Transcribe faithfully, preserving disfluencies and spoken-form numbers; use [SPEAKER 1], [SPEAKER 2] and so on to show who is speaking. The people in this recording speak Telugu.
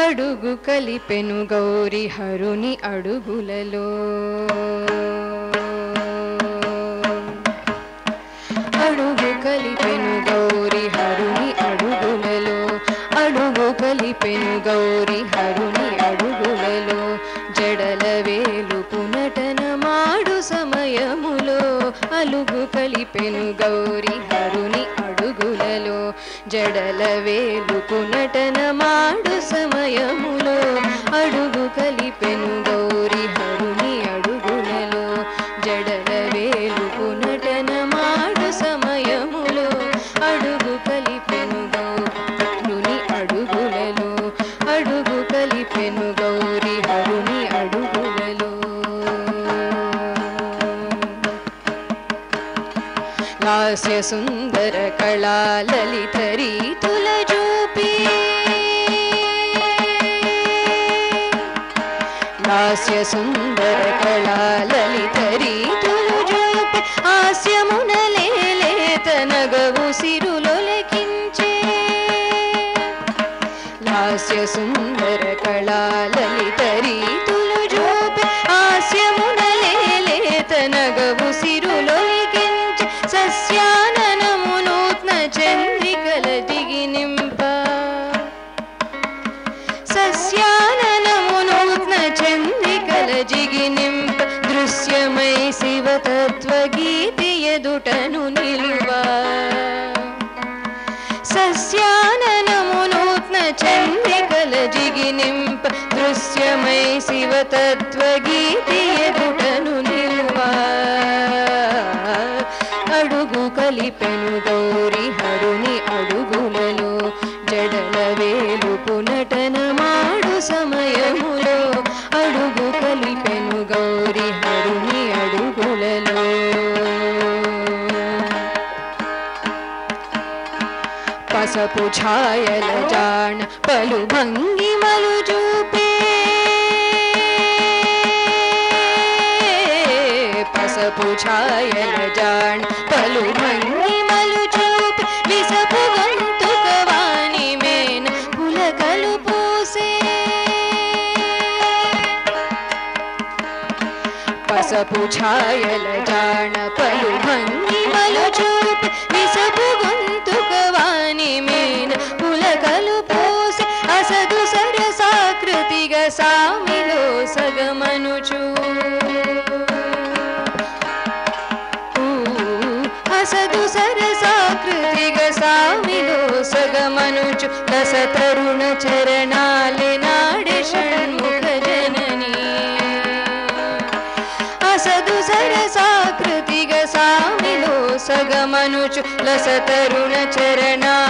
[SPEAKER 1] అడుగు కలిపెను గౌరి హరుని అడుగులలో అడుగు కలిపెను గౌరి హరుని అడుగులలో అడుగు కలిపెను గౌరి హరుని అడుగులలో జడల వేలుపు నటన మాడు సమయములో అలుగు కలిపెను గౌరి హరుని అడుగులలో జడల వేలుపు నటన మాడు సమయములో అడుగు కలిపెను గౌరి హరుని అడుగులలో జడల వేలుపు నటన మాడు సమయములో అడుగు కలిపెను గౌరి అడుగులలో అడుగు కలిపెను గౌరి హరుని అడుగులలో లాస్య సుందర కళా లలిత రీతుల చూపి లాస్య సుందర కళా లలిత రీతుల చూపి హాస్యమునలేత నగవు సిరులొలకించే లాస్య సుందర కళా లలిత రీతుల చూపి హాస్యమునలేత నగవు సిరులొలకించే సస్యాననము నూత్న చంద్రికల దిగి నింప సస్యాననము నూత్న చంద్రికల జిగి నింప దృశ్యమై శివతత్వగీతి ఎదుటను నిలువా సస్యాననము నూత్న చంద్రికల జిగి నింప దృశ్యమై శివతత్వగీతి ఎదుటను నిలువా అడుగు కలిపెను గౌరి హరుని అడుగులలో జడల వేలుపు నటన మాడు సమయములో అడుగు కలిపెను గౌరి హరుని అడుగులలో పసపు ఛాయల జాణ పలు భంగిమలు చూపే పసపు ఛాయల జాణ పలు భంగిమలు చూపి విసపు గొంతుక వాణి మేన పులకలు పూసే పసపు ఛాయల జాణ పలు భంగిమలు చూపి విసపు గొంతుక వాణి మేన పులకలు పూసే అసదు సరసాకృతిగా సామిలో సగమనుచూ అసదు సరసాకృతిగా సామిలో సగమనుచు దశ తరుణ చరణాలి నాడి షణ్ముఖ జనని అసదు సరసాకృతిగా సామిలో సగమనుచు లస తరుణ చరణా